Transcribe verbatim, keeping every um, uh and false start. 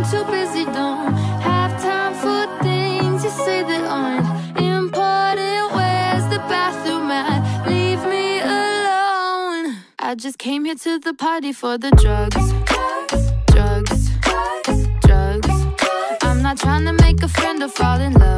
I'm too busy, don't have time for things you say that aren't important. Where's the bathroom at? Leave me alone. I just came here to the party for the drugs. Drugs, drugs. I'm not trying to make a friend or fall in love.